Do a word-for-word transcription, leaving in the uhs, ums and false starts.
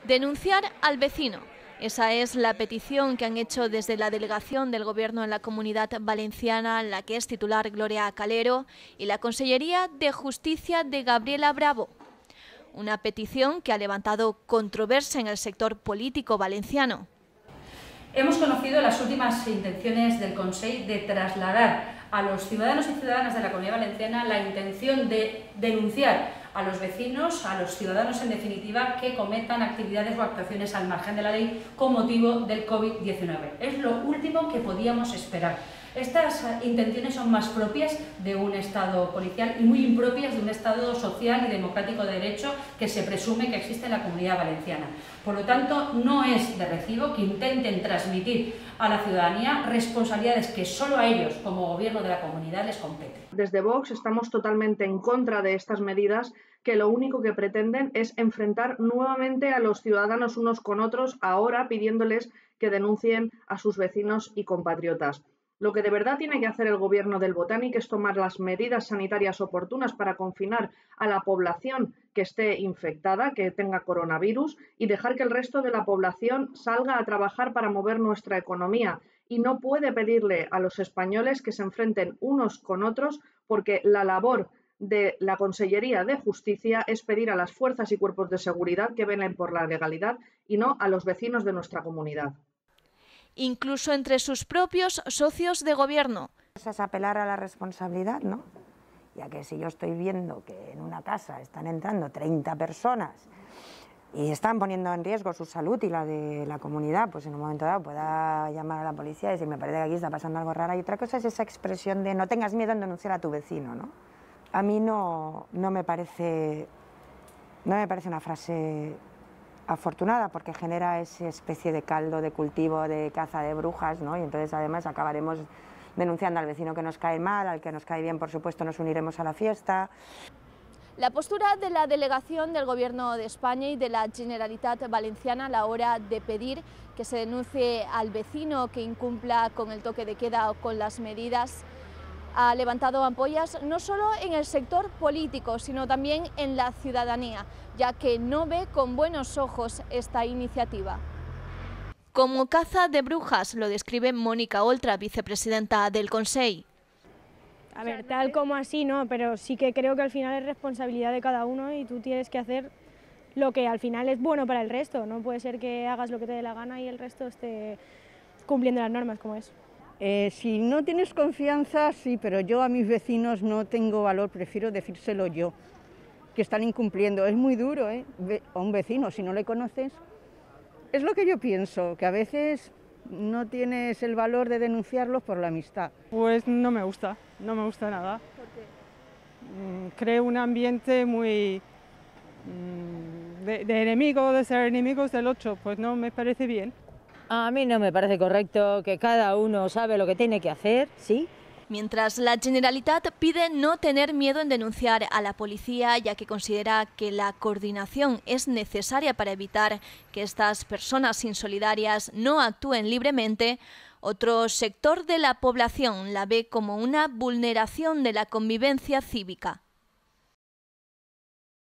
Denunciar al vecino. Esa es la petición que han hecho desde la delegación del Gobierno en la Comunidad Valenciana, la que es titular Gloria Calero, y la Consellería de Justicia de Gabriela Bravo. Una petición que ha levantado controversia en el sector político valenciano. Hemos conocido las últimas intenciones del Consell de trasladar a los ciudadanos y ciudadanas de la Comunidad Valenciana la intención de denunciar a los vecinos, a los ciudadanos en definitiva, que cometan actividades o actuaciones al margen de la ley con motivo del COVID diecinueve. Es lo último que podíamos esperar. Estas intenciones son más propias de un Estado policial y muy impropias de un Estado social y democrático de derecho que se presume que existe en la Comunidad Valenciana. Por lo tanto, no es de recibo que intenten transmitir a la ciudadanía responsabilidades que solo a ellos, como Gobierno de la Comunidad, les competen. Desde Vox estamos totalmente en contra de estas medidas que lo único que pretenden es enfrentar nuevamente a los ciudadanos unos con otros, ahora pidiéndoles que denuncien a sus vecinos y compatriotas. Lo que de verdad tiene que hacer el Gobierno del Botánic es tomar las medidas sanitarias oportunas para confinar a la población que esté infectada, que tenga coronavirus, y dejar que el resto de la población salga a trabajar para mover nuestra economía. Y no puede pedirle a los españoles que se enfrenten unos con otros, porque la labor de la Consellería de Justicia es pedir a las fuerzas y cuerpos de seguridad que velen por la legalidad y no a los vecinos de nuestra comunidad. Incluso entre sus propios socios de gobierno. Es apelar a la responsabilidad, ¿no? Ya que si yo estoy viendo que en una casa están entrando treinta personas y están poniendo en riesgo su salud y la de la comunidad, pues en un momento dado pueda llamar a la policía y decir, me parece que aquí está pasando algo raro. Y otra cosa es esa expresión de no tengas miedo en denunciar a tu vecino, ¿no? A mí no, no me parece, no me parece una frase afortunada, porque genera esa especie de caldo de cultivo de caza de brujas, ¿no? Y entonces además acabaremos denunciando al vecino que nos cae mal, al que nos cae bien, por supuesto, nos uniremos a la fiesta. La postura de la delegación del Gobierno de España y de la Generalitat Valenciana a la hora de pedir que se denuncie al vecino que incumpla con el toque de queda o con las medidas ha levantado ampollas no solo en el sector político, sino también en la ciudadanía, ya que no ve con buenos ojos esta iniciativa. Como caza de brujas lo describe Mónica Oltra, vicepresidenta del Consell. A ver, tal como así no, pero sí que creo que al final es responsabilidad de cada uno y tú tienes que hacer lo que al final es bueno para el resto. No puede ser que hagas lo que te dé la gana y el resto esté cumpliendo las normas como es. Eh, si no tienes confianza, sí, pero yo a mis vecinos no tengo valor, prefiero decírselo yo, que están incumpliendo. Es muy duro, ¿eh? A un vecino, si no le conoces. Es lo que yo pienso, que a veces no tienes el valor de denunciarlos por la amistad. Pues no me gusta, no me gusta nada. ¿Por qué? Creo un ambiente muy de, de enemigo, de ser enemigos del otro, pues no me parece bien. A mí no me parece correcto, que cada uno sabe lo que tiene que hacer, ¿sí? Mientras la Generalitat pide no tener miedo en denunciar a la policía, ya que considera que la coordinación es necesaria para evitar que estas personas insolidarias no actúen libremente, otro sector de la población la ve como una vulneración de la convivencia cívica.